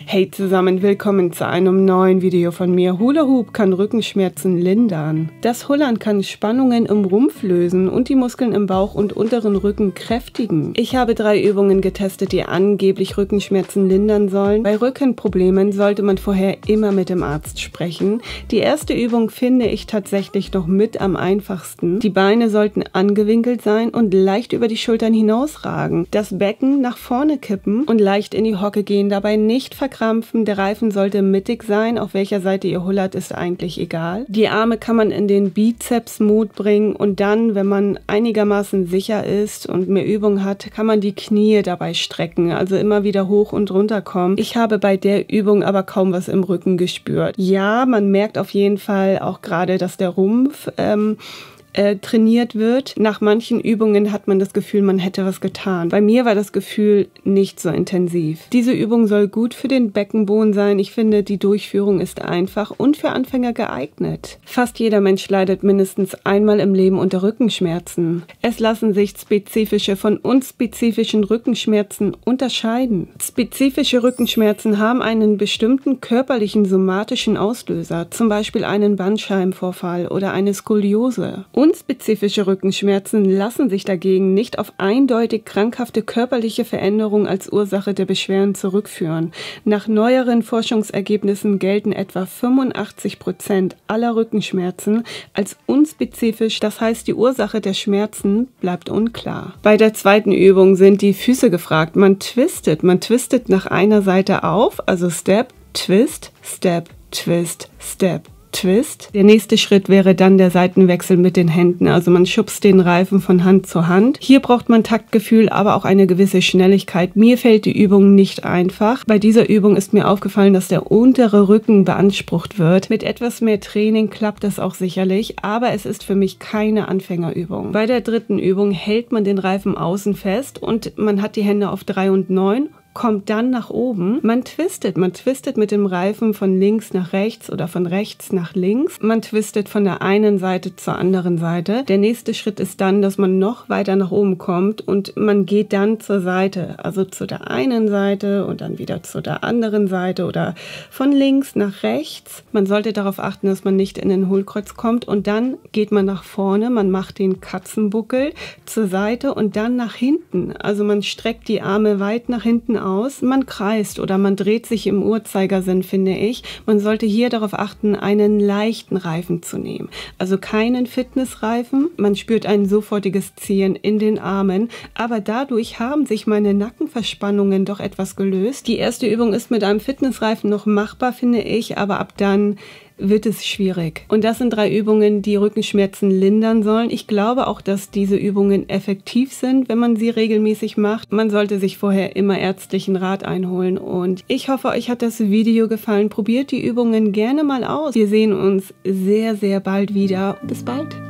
Hey zusammen, willkommen zu einem neuen Video von mir. Hula Hoop kann Rückenschmerzen lindern. Das Hullern kann Spannungen im Rumpf lösen und die Muskeln im Bauch und unteren Rücken kräftigen. Ich habe 3 Übungen getestet, die angeblich Rückenschmerzen lindern sollen. Bei Rückenproblemen sollte man vorher immer mit dem Arzt sprechen. Die erste Übung finde ich tatsächlich noch mit am einfachsten. Die Beine sollten angewinkelt sein und leicht über die Schultern hinausragen. Das Becken nach vorne kippen und leicht in die Hocke gehen, dabei nicht verkrampfen. Der Reifen sollte mittig sein, auf welcher Seite ihr hullert, ist eigentlich egal. Die Arme kann man in den Bizeps-Mode bringen und dann, wenn man einigermaßen sicher ist und mehr Übung hat, kann man die Knie dabei strecken, also immer wieder hoch und runter kommen. Ich habe bei der Übung aber kaum was im Rücken gespürt. Ja, man merkt auf jeden Fall auch gerade, dass der Rumpf trainiert wird. Nach manchen Übungen hat man das Gefühl, man hätte was getan. Bei mir war das Gefühl nicht so intensiv. Diese Übung soll gut für den Beckenboden sein. Ich finde, die Durchführung ist einfach und für Anfänger geeignet. Fast jeder Mensch leidet mindestens einmal im Leben unter Rückenschmerzen. Es lassen sich spezifische von unspezifischen Rückenschmerzen unterscheiden. Spezifische Rückenschmerzen haben einen bestimmten körperlichen somatischen Auslöser, zum Beispiel einen Bandscheibenvorfall oder eine Skoliose. Unspezifische Rückenschmerzen lassen sich dagegen nicht auf eindeutig krankhafte körperliche Veränderungen als Ursache der Beschwerden zurückführen. Nach neueren Forschungsergebnissen gelten etwa 85% aller Rückenschmerzen als unspezifisch, das heißt, die Ursache der Schmerzen bleibt unklar. Bei der zweiten Übung sind die Füße gefragt. Man twistet nach einer Seite auf, also Step, Twist, Step, Twist, Step, Twist. Der nächste Schritt wäre dann der Seitenwechsel mit den Händen, also man schubst den Reifen von Hand zu Hand. Hier braucht man Taktgefühl, aber auch eine gewisse Schnelligkeit. Mir fällt die Übung nicht einfach. Bei dieser Übung ist mir aufgefallen, dass der untere Rücken beansprucht wird. Mit etwas mehr Training klappt das auch sicherlich, aber es ist für mich keine Anfängerübung. Bei der dritten Übung hält man den Reifen außen fest und man hat die Hände auf 3 und 9. Kommt dann nach oben. Man twistet mit dem Reifen von links nach rechts oder von rechts nach links. Man twistet von der einen Seite zur anderen Seite. Der nächste Schritt ist dann, dass man noch weiter nach oben kommt und man geht dann zur Seite, also zu der einen Seite und dann wieder zu der anderen Seite oder von links nach rechts. Man sollte darauf achten, dass man nicht in den Hohlkreuz kommt und dann geht man nach vorne, man macht den Katzenbuckel zur Seite und dann nach hinten. Also man streckt die Arme weit nach hinten aus, man kreist oder man dreht sich im Uhrzeigersinn, finde ich. Man sollte hier darauf achten, einen leichten Reifen zu nehmen. Also keinen Fitnessreifen. Man spürt ein sofortiges Ziehen in den Armen, aber dadurch haben sich meine Nackenverspannungen doch etwas gelöst. Die erste Übung ist mit einem Fitnessreifen noch machbar, finde ich, aber ab dann wird es schwierig. Und das sind 3 Übungen, die Rückenschmerzen lindern sollen. Ich glaube auch, dass diese Übungen effektiv sind, wenn man sie regelmäßig macht. Man sollte sich vorher immer ärztlichen Rat einholen. Und ich hoffe, euch hat das Video gefallen. Probiert die Übungen gerne mal aus. Wir sehen uns sehr, sehr bald wieder. Bis bald.